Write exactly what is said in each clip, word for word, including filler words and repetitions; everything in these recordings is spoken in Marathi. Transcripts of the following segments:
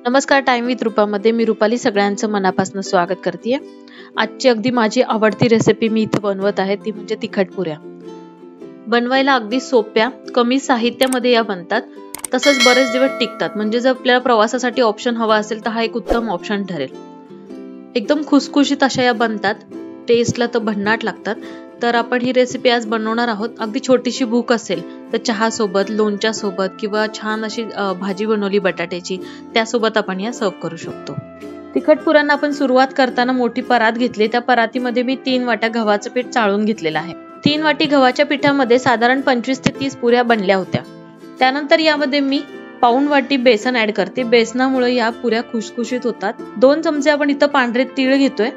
नमस्कार, टाइम विथ रूपामध्ये मी रुपाली सगळ्यांचं मनापासून स्वागत करते। आजची अगदी माझी आवडती रेसिपी मी इथे बनवत आहे, ती म्हणजे तिखट पुऱ्या। बनवायला अगदी सोप्या कमी साहित्यामध्ये या बनतात, तसंच बरेच दिवस टिकतात। म्हणजे जर आपल्याला प्रवासासाठी ऑप्शन हवा असेल तर हा एक उत्तम ऑप्शन ठरेल। एकदम खुसखुशीत अशा या बनतात, टेस्टला तर भन्नाट लागतात। तर आपण ही रेसिपी आज बनवणार आहोत। अगदी छोटीशी भूक असेल तर चहा सोबत, लोणच्या सोबत किंवा छान अशी भाजी बनवली बटाट्याची, त्यासोबत आपण या सर्व करू शकतो। तिखट पुऱ्यांना आपण सुरुवात करताना मोठी परात घेतली, त्या परातीमध्ये मी तीन वाट्या गव्हाचं पीठ चाळून घेतलेलं आहे। तीन वाटी गव्हाच्या पिठामध्ये साधारण पंचवीस ते तीस पुऱ्या बनल्या होत्या। त्यानंतर यामध्ये मी पाऊण वाटी बेसन ऍड करते। बेसनामुळे या पुऱ्या खुसखुशीत होतात। दोन चमचे आपण इथं पांढरे तीळ घेतोय।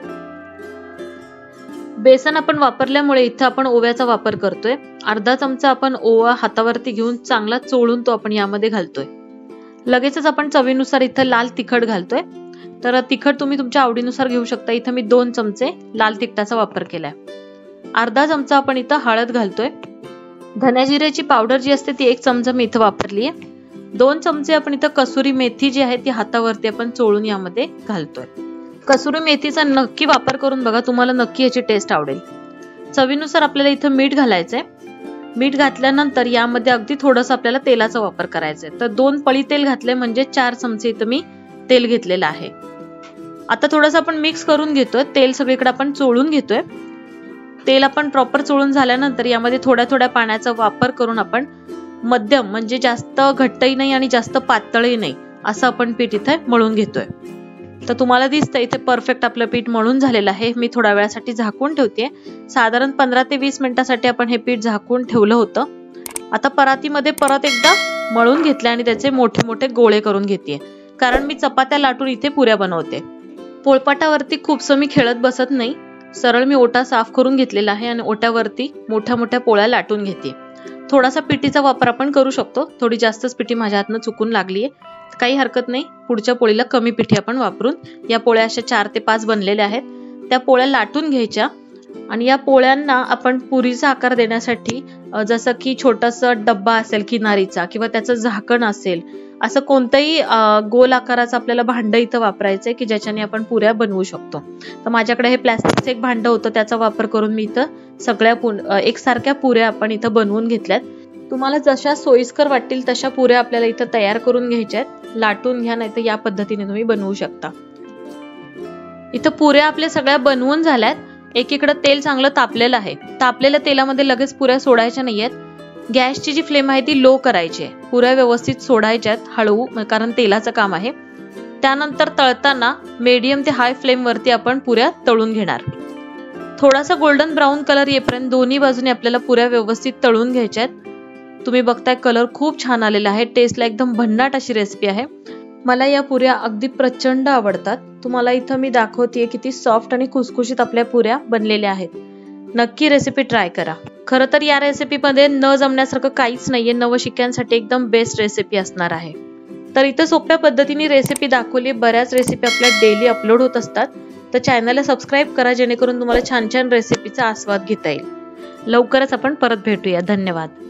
बेसन आपण वापरल्यामुळे इथं आपण ओव्याचा वापर करतोय। अर्धा चमचा आपण ओवा हातावरती घेऊन चांगला चोळून तो आपण यामध्ये घालतोय। लगेचच आपण चवीनुसार इथं लाल तिखट घालतोय। तर तिखट तुम्ही तुमच्या आवडीनुसार घेऊ शकता। इथं मी दोन चमचे लाल तिखटाचा वापर केलाय। अर्धा चमचा आपण इथं हळद घालतोय। धन्या जिऱ्याची पावडर जी असते ती एक चमचा मी इथं वापरली आहे। दोन चमचे आपण इथं कसुरी मेथी जी आहे ती हातावरती आपण चोळून यामध्ये घालतोय। कसुरी मेथीचा नक्की वापर करून बघा, तुम्हाला नक्की याची टेस्ट आवडेल। चवीनुसार आपल्याला इथं मीठ घालायचंय। मीठ घातल्यानंतर यामध्ये अगदी थोडंसं आपल्याला तेलाचा वापर करायचा आहे। तर दोन पळी तेल घातले म्हणजे चार चमचे इथं मी तेल घेतलेलं आहे। आता थोडंसं आपण मिक्स करून घेतोय। तेल सगळीकडे आपण चोळून घेतोय। तेल आपण प्रॉपर चोळून झाल्यानंतर यामध्ये थोड्या थोड्या पाण्याचा वापर करून आपण मध्यम, म्हणजे जास्त घट्टही नाही आणि जास्त पातळही नाही, असं आपण पीठ इथे मळून घेतोय। तर तुम्हाला दिसतंय इथे परफेक्ट आपलं पीठ मळून झालेलं आहे। मी थोड्या वेळासाठी झाकून ठेवते। साधारण पंधरा ते वीस मिनिटांसाठी आपण हे पीठ झाकून ठेवलं होतं। आता परातीमध्ये परत एकदा मळून घेतले आणि त्याचे मोठे मोठे गोळे करून घेते, कारण मी चपात्या लाटून इथे पुऱ्या बनवते। पोळपाटावरती खूपसं मी खेळत बसत नाही, सरळ मी ओटा साफ करून घेतलेला आहे आणि ओट्यावरती मोठ्या मोठ्या पोळ्या लाटून घेते। थोडासा पिठीचा वापर आपण करू शकतो। थोडी जास्तच पिठी माझ्या हातनं चुकून लागली आहे, काही हरकत नाही। पुढच्या पोळीला कमी पिठी आपण वापरून या पोळ्या अशा चार ते पाच बनलेल्या आहेत, त्या पोळ्या लाटून घ्यायच्या। आणि या पोळ्यांना आपण पुरीचा आकार देण्यासाठी जसं की छोटासा डब्बा असेल किनारीचा किंवा त्याचं झाकण असेल, असं कोणतंही गोल आकाराचं आपल्याला भांड इथं वापरायचंय की ज्याच्याने आपण पुऱ्या बनवू शकतो। तर माझ्याकडे हे प्लास्टिकचं एक भांड होतं, त्याचा वापर करून मी इथं सगळ्या एकसारख्या पुऱ्या आपण इथं बनवून घेतल्यात। तुम्हाला जशा सोयीस्कर वाटतील तशा पुऱ्या आपल्याला इथं तयार करून घ्यायच्या आहेत। लाटून घ्या, नाही तर या पद्धतीने तुम्ही बनवू शकता। इथं पुऱ्या आपल्या सगळ्या बनवून झाल्यात। एकीकडे तेल चांगलं तापलेलं आहे। तापलेल्या तेलामध्ये लगेच पुऱ्या सोडायच्या नाहीयेत। गॅसची जी फ्लेम आहे ती लो करायची आहे। पुऱ्या व्यवस्थित सोडायच्यात हळू, कारण तेलाचं काम आहे। त्यानंतर तळताना मीडियम ते हाय फ्लेम वरती आपण पुऱ्या तळून घेणार। थोडासा गोल्डन ब्राऊन कलर येईपर्यंत दोन्ही बाजूने आपल्याला पुऱ्या व्यवस्थित तळून घ्यायच्या आहेत। तुम्ही बघताय कलर खूप छान आलेला आहे। टेस्टला एकदम भन्नाट अशी रेसिपी आहे। मला या पुऱ्या अगदी प्रचंड आवडतात। तुम्हाला इथं मी दाखवतेय किती सॉफ्ट आणि खुसखुशीत आपल्या पुऱ्या बनलेल्या आहेत। नक्की रेसिपी ट्राय करा। खरं तर या रेसिपीमध्ये न जमण्यासारखं काहीच नाहीये, नवशिक्यांसाठी एकदम बेस्ट रेसिपी असणार आहे। तर इथं सोप्या पद्धतीने रेसिपी दाखवली। बऱ्याच रेसिपी आपल्या डेली अपलोड होत असतात, तर चॅनलला सबस्क्राईब करा, जेणेकरून तुम्हाला छान छान रेसिपीचा आस्वाद घेता येईल। लवकरच आपण परत भेटूया। धन्यवाद।